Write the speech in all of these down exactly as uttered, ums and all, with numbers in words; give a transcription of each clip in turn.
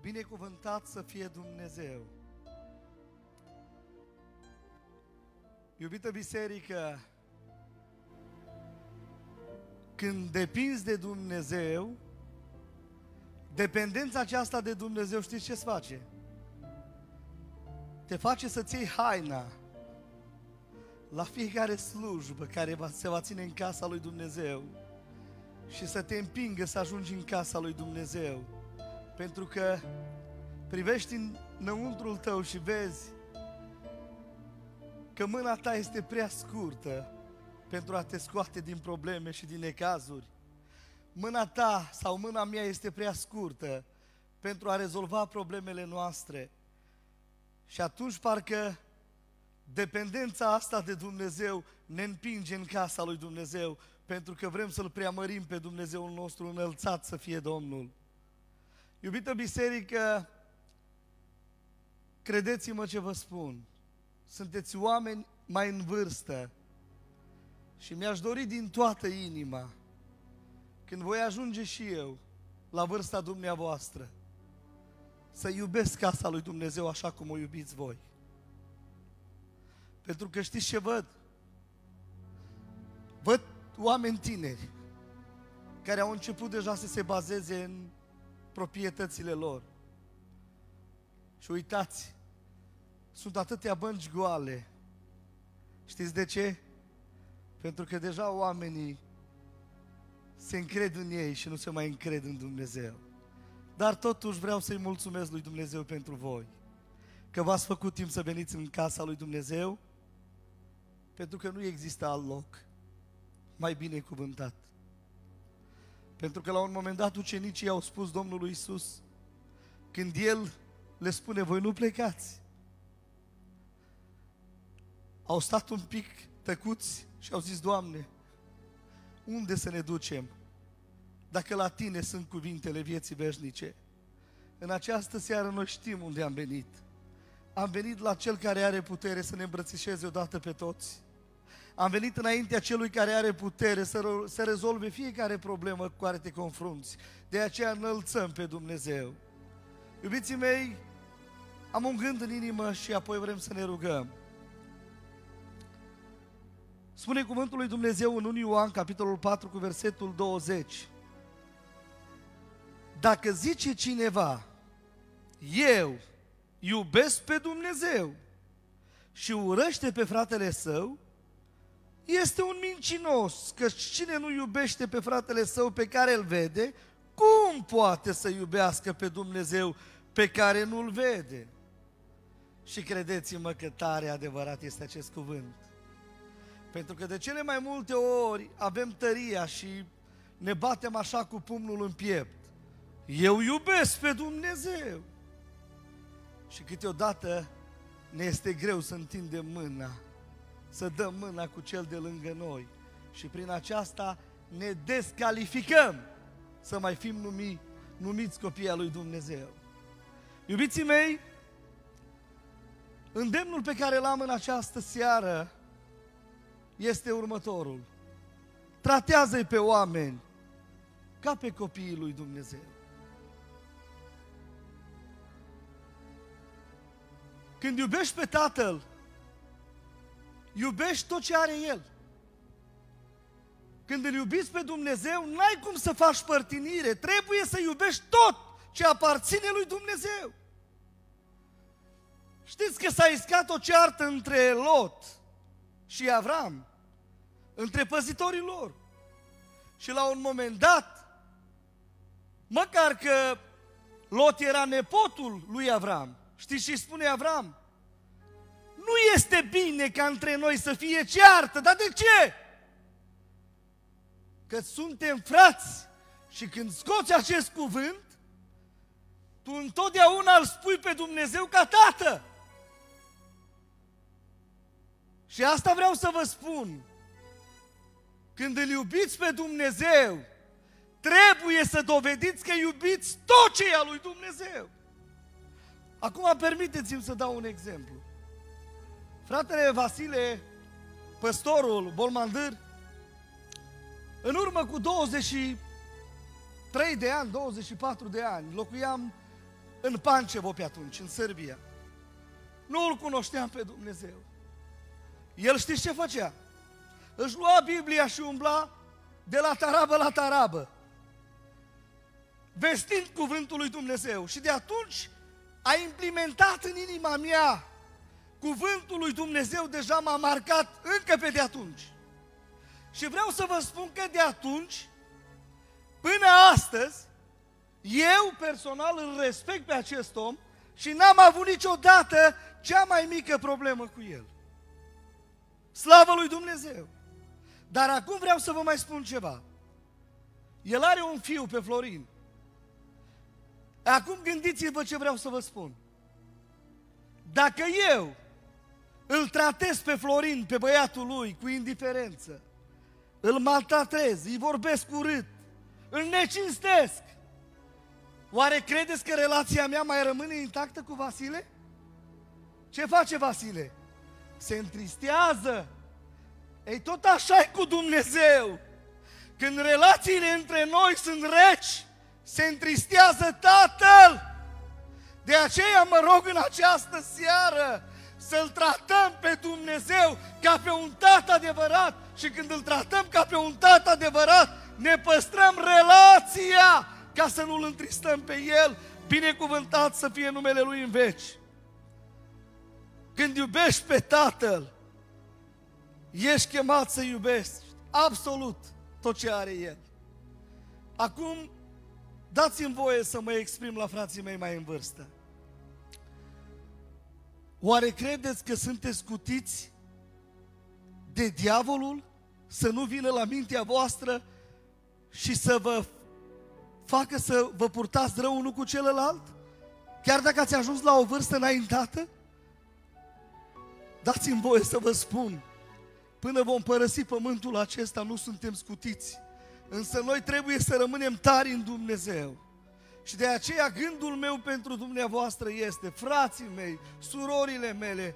Binecuvântat să fie Dumnezeu! Iubită biserică, când depinzi de Dumnezeu, dependența aceasta de Dumnezeu, știți ce-ți face? Te face să-ți iei haina la fiecare slujbă care va, se va ține în casa lui Dumnezeu și să te împingă să ajungi în casa lui Dumnezeu. Pentru că privești înăuntrul tău și vezi că mâna ta este prea scurtă pentru a te scoate din probleme și din necazuri. Mâna ta sau mâna mea este prea scurtă pentru a rezolva problemele noastre. Și atunci parcă dependența asta de Dumnezeu ne împinge în casa lui Dumnezeu, pentru că vrem să-L preamărim pe Dumnezeul nostru, înălțat să fie Domnul. Iubită biserică, credeți-mă ce vă spun, sunteți oameni mai în vârstă și mi-aș dori din toată inima, când voi ajunge și eu la vârsta dumneavoastră, să iubesc casa lui Dumnezeu așa cum o iubiți voi. Pentru că știți ce văd? Văd oameni tineri care au început deja să se bazeze în proprietățile lor. Și uitați, sunt atâtea bănci goale. Știți de ce? Pentru că deja oamenii se încred în ei și nu se mai încred în Dumnezeu. Dar totuși vreau să-i mulțumesc lui Dumnezeu pentru voi, că v-ați făcut timp să veniți în casa lui Dumnezeu, pentru că nu există alt loc mai binecuvântat. Pentru că la un moment dat ucenicii au spus Domnului Iisus, când El le spune, voi nu plecați, au stat un pic tăcuți și au zis, Doamne, unde să ne ducem dacă la Tine sunt cuvintele vieții veșnice? În această seară noi știm unde am venit. Am venit la Cel care are putere să ne îmbrățișeze odată pe toți. Am venit înaintea Celui care are putere să, să rezolve fiecare problemă cu care te confrunți. De aceea înălțăm pe Dumnezeu. Iubiții mei, am un gând în inimă și apoi vrem să ne rugăm. Spune cuvântul lui Dumnezeu în unu Ioan, capitolul patru, cu versetul douăzeci. Dacă zice cineva, eu iubesc pe Dumnezeu și urăște pe fratele său, este un mincinos, că cine nu iubește pe fratele său pe care îl vede, cum poate să iubească pe Dumnezeu pe care nu-l vede? Și credeți-mă că tare adevărat este acest cuvânt. Pentru că de cele mai multe ori avem tăria și ne batem așa cu pumnul în piept. Eu iubesc pe Dumnezeu. Și câteodată ne este greu să întindem mâna, să dăm mâna cu cel de lângă noi. Și prin aceasta ne descalificăm să mai fim numi, numiți copii al lui Dumnezeu. Iubiții mei, îndemnul pe care l-am în această seară este următorul. Tratează-i pe oameni ca pe copiii lui Dumnezeu. Când iubești pe Tatăl, iubești tot ce are El. Când îl iubiți pe Dumnezeu, n-ai cum să faci părtinire, trebuie să iubești tot ce aparține lui Dumnezeu. Știți că s-a iscat o ceartă între Lot și Avram, între păzitorii lor. Și la un moment dat, măcar că Lot era nepotul lui Avram, știți ce spune Avram? Nu este bine ca între noi să fie ceartă, dar de ce? Că suntem frați și când scoți acest cuvânt, tu întotdeauna îl spui pe Dumnezeu ca tată. Și asta vreau să vă spun. Când îl iubiți pe Dumnezeu, trebuie să dovediți că iubiți tot ce e al lui Dumnezeu. Acum permiteți-mi să dau un exemplu. Fratele Vasile, păstorul Bolmandâr, în urmă cu douăzeci și trei de ani, douăzeci și patru de ani, locuiam în Pancevo pe atunci, în Serbia. Nu îl cunoșteam pe Dumnezeu. El știți ce făcea? Își lua Biblia și umbla de la tarabă la tarabă, vestind cuvântul lui Dumnezeu. Și de atunci a implementat în inima mea cuvântul lui Dumnezeu, deja m-a marcat încă pe de atunci. Și vreau să vă spun că de atunci până astăzi eu personal îl respect pe acest om și n-am avut niciodată cea mai mică problemă cu el. Slavă lui Dumnezeu! Dar acum vreau să vă mai spun ceva. El are un fiu pe Florin. Acum gândiți-vă ce vreau să vă spun. Dacă eu îl tratez pe Florin, pe băiatul lui, cu indiferență, îl maltratez, îi vorbesc urât, îl necinstesc, oare credeți că relația mea mai rămâne intactă cu Vasile? Ce face Vasile? Se întristează. Ei, tot așa e cu Dumnezeu. Când relațiile între noi sunt reci, se întristează Tatăl. De aceea mă rog în această seară să-L tratăm pe Dumnezeu ca pe un Tată adevărat. Și când îl tratăm ca pe un Tată adevărat, ne păstrăm relația ca să nu-L întristăm pe El. Binecuvântat să fie numele Lui în veci. Când iubești pe Tatăl, ești chemat să iubești absolut tot ce are El. Acum, dați-mi voie să mă exprim la frații mei mai în vârstă. Oare credeți că sunteți scutiți de diavolul să nu vină la mintea voastră și să vă facă să vă purtați rău unul cu celălalt? Chiar dacă ați ajuns la o vârstă înaintată? Dați-mi voie să vă spun, până vom părăsi pământul acesta, nu suntem scutiți. Însă noi trebuie să rămânem tari în Dumnezeu. Și de aceea gândul meu pentru dumneavoastră este, frații mei, surorile mele,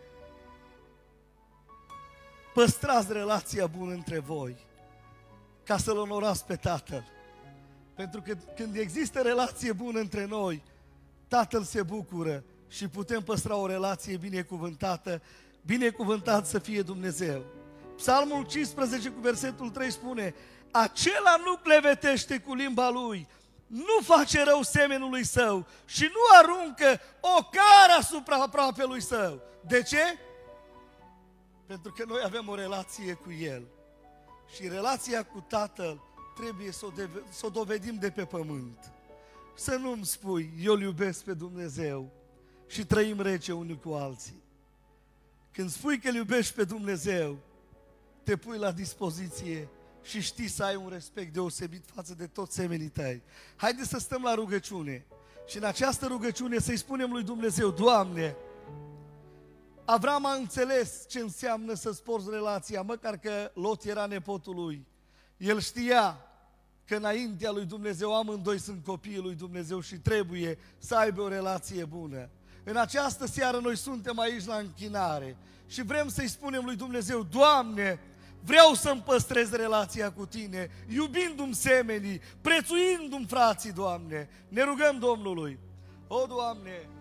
păstrați relația bună între voi, ca să-L onorați pe Tatăl. Pentru că când există relație bună între noi, Tatăl se bucură și putem păstra o relație binecuvântată, binecuvântat să fie Dumnezeu. Psalmul cincisprezece cu versetul trei spune: acela nu clevetește cu limba lui, nu face rău semenului său și nu aruncă o cară asupra aproapelui său. De ce? Pentru că noi avem o relație cu El. Și relația cu Tatăl trebuie să o, deve- să o dovedim de pe pământ. Să nu-mi spui, eu îl iubesc pe Dumnezeu și trăim rece unii cu alții. Când spui că îl iubești pe Dumnezeu, te pui la dispoziție și știi să ai un respect deosebit față de toți semenii tăi. Haideți să stăm la rugăciune și în această rugăciune să-i spunem lui Dumnezeu: Doamne, Avram a înțeles ce înseamnă să-ți porți relația, măcar că Lot era nepotul lui. El știa că înaintea lui Dumnezeu amândoi sunt copiii lui Dumnezeu și trebuie să aibă o relație bună. În această seară noi suntem aici la închinare și vrem să-i spunem lui Dumnezeu: Doamne, vreau să-mi păstrez relația cu Tine, iubindu-mi semenii, prețuindu-mi frații, Doamne. Ne rugăm Domnului. O, Doamne,